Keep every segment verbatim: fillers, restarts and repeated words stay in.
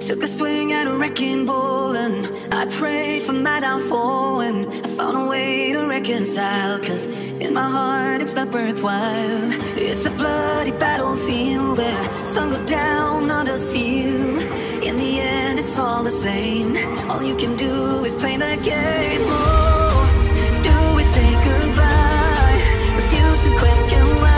Took a swing at a wrecking ball and I prayed for my downfall, and I found a way to reconcile, cause in my heart it's not worthwhile. It's a bloody battlefield where some go down, others heal. In the end it's all the same, all you can do is play the game. Oh, do we say goodbye? Refuse to question why.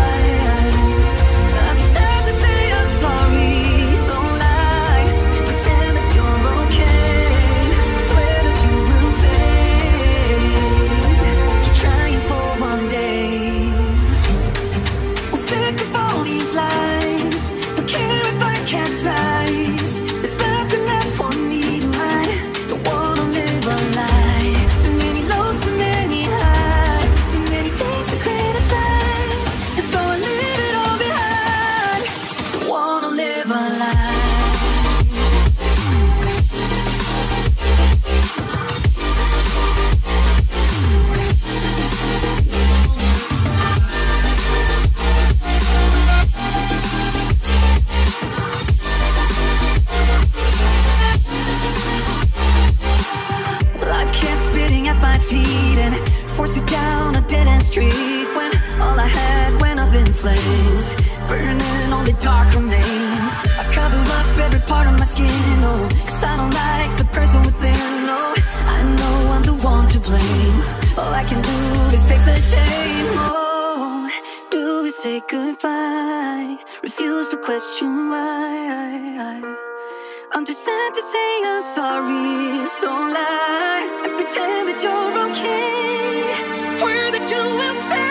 Burning only dark remains. I cover up every part of my skin, oh, cause I don't like the person within, oh. I know I'm the one to blame. All I can do is take the shame. Oh, do we say goodbye? Refuse to question why. I'm too sad to say I'm sorry, so lie. I pretend that you're okay, swear that you will stay.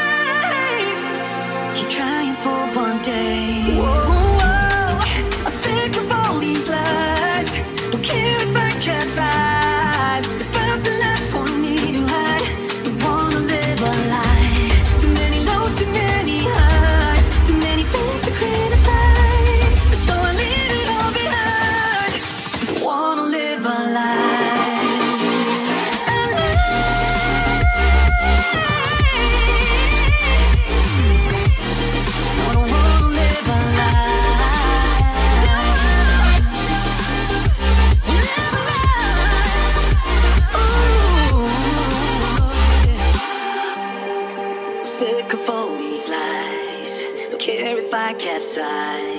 Keep trying for one day. Whoa, whoa. I'm sick of all these lies. Don't care if I capsize. There's nothing left for me to hide. Don't wanna live a lie. Too many lows, too many highs, too many things to criticize. So I leave it all behind. Don't wanna live a lie. Sick of all these lies. Don't care if I capsize.